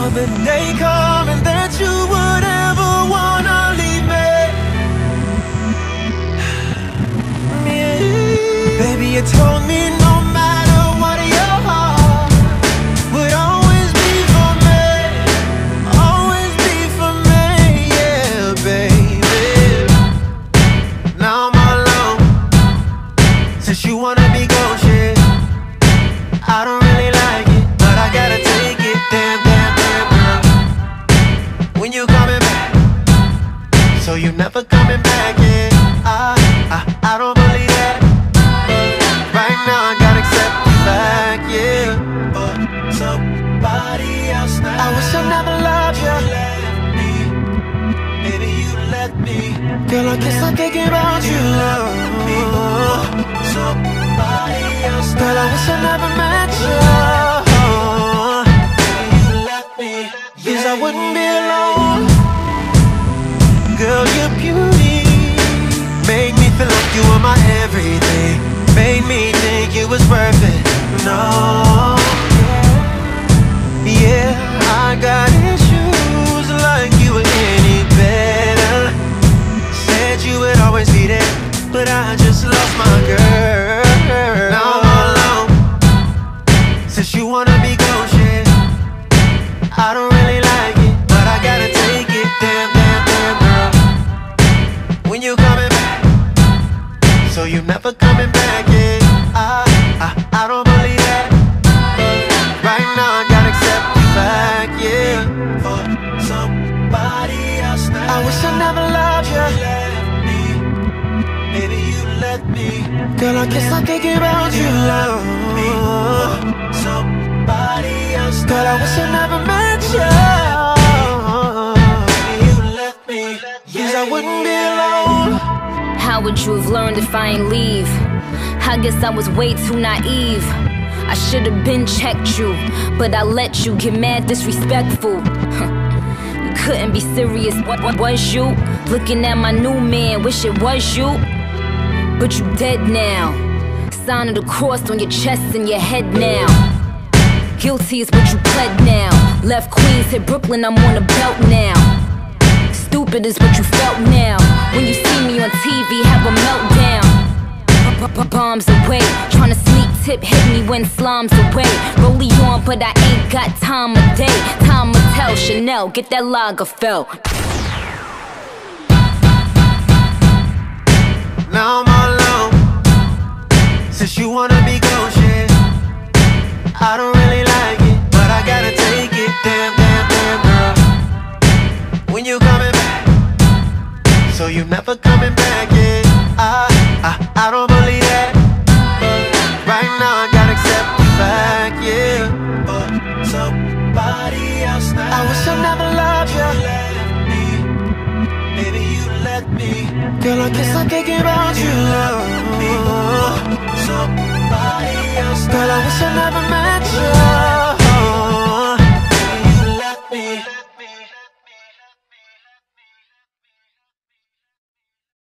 will the day coming that you would ever wanna leave me? Yeah. Baby, you told me no matter what, your heart would always be for me, always be for me, yeah, baby. Now I'm all alone, since you wanna be gone, shit. I don't really like it, but I gotta take it, damn, damn, damn, girl. When you coming back? So you never coming back, yeah. I don't believe that, but right now I gotta accept the fact, yeah. But somebody else now. I wish I never loved you. You left me, baby, you left me. Girl, I guess I'm thinking about you. Somebody else now. Girl, I wish I never met you. Baby, you left me, yes, I wouldn't be alone. Girl, your beauty made me feel like you were my everything. Made me think you was perfect. No, yeah, I got issues like you were any better. Said you would always be there, but I just lost my girl. Now I'm all alone, since you wanna be gone, shit. I don't really like it, but I gotta take it, damn, damn, damn, girl. When you coming back? So you never coming back, yeah. I don't believe that, but right now I gotta accept the fact, yeah. For somebody else now. I wish I never loved you. You left me, baby, you left me. Girl, I guess I'm thinking about you. Me, somebody else now. Girl, I wish I never met you. Baby, you left me, yes, I wouldn't be alone. How would you have learned if I ain't leave? I guess I was way too naive. I should've been checked you, but I let you get mad disrespectful. You couldn't be serious, what was you? Looking at my new man, wish it was you. But you dead now. Sign of the cross on your chest and your head now. Guilty is what you pled now. Left Queens, hit Brooklyn, I'm on a belt now. Stupid is what you felt now. When you see me on TV, have a meltdown. Bombs away, tryna sneak tip, hit me when slime's away. Rollie on, but I ain't got time of day. Time to tell Chanel, get that Lagerfeld. Now I'm all alone, since you wanna be gone, shit. I don't really like it, but I gotta take it, damn, damn, damn, girl. When you coming back? So you never coming back, yeah. I don't believe that, but right now I gotta accept the fact, yeah. But somebody else now. I wish I never loved you. You left me, baby, you left me. Girl, I guess I'm thinking about you. Me, somebody else now. Girl, I wish I never met you.